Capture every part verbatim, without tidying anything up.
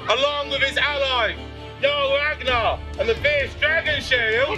along with his allies, Jarl Ragnar and the fierce dragon shield,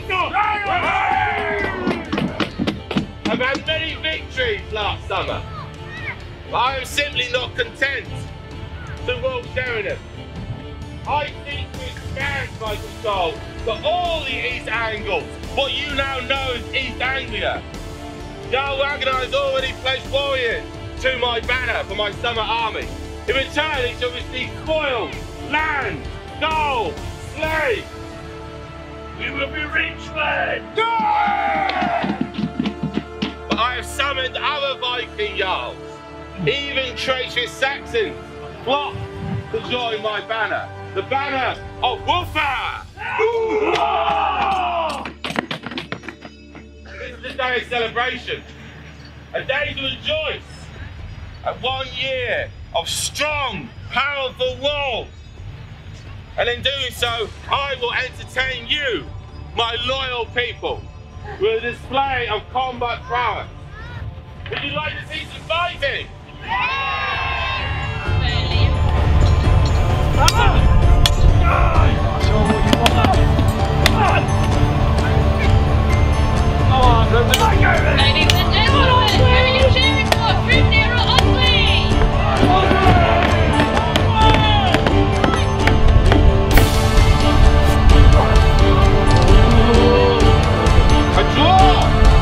have had many victories last summer. But I am simply not content to rule Sheringham. I seek to expand my control to all the East Angles, what you now know as East Anglia. Jarl Ragnar has already pledged warriors to my banner for my summer army. In return, he shall receive spoils, land, gold, slaves. We will be rich men! But I have summoned other Viking Jarls. Even treacherous Saxons flock to join my banner. The banner of Wuffa! This is a day of celebration. A day to rejoice at one year of strong, powerful rule. And in doing so, I will entertain you, my loyal people, with a display of combat prowess. Would you like to see some fighting? Come on! Ladies and gentlemen, who are you cheering for? True, near or ugly? A draw!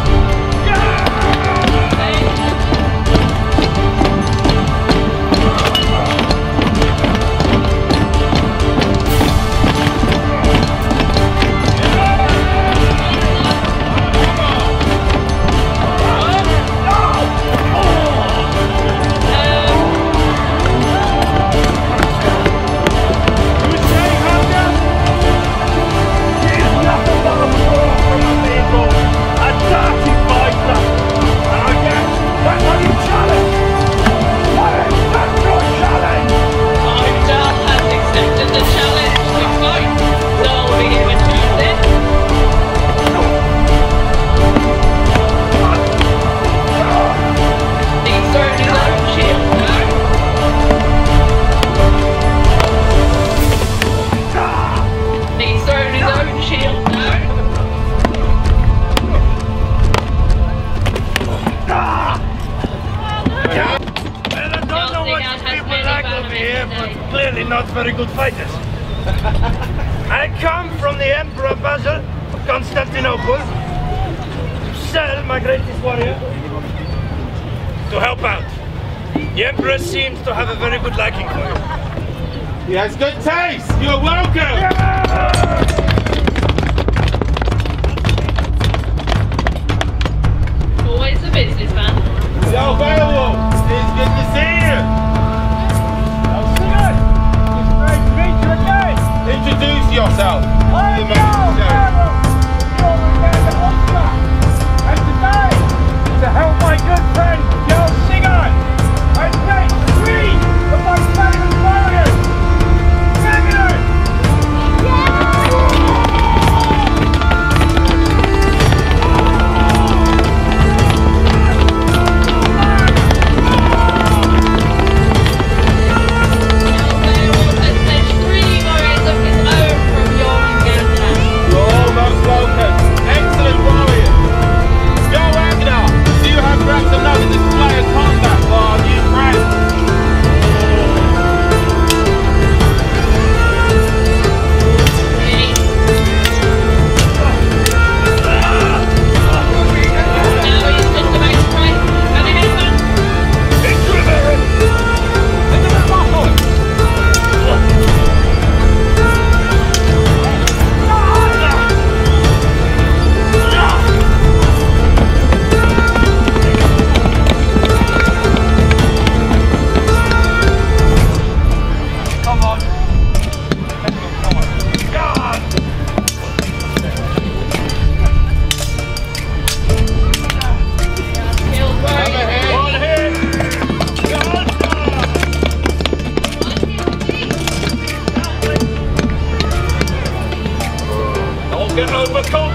Not very good fighters. I come from the Emperor Basil of Constantinople to sell my greatest warrior to help out. The Emperor seems to have a very good liking for you. He has good taste. You're welcome. Yeah! Always a businessman. Yo, Beowulf, it's good to see you. Introduce yourself. I'm Jarl Gareth, and today, to help my good friend Jarl Sigaard, I take three of my favourite warriors. Gabriel! Get over cold.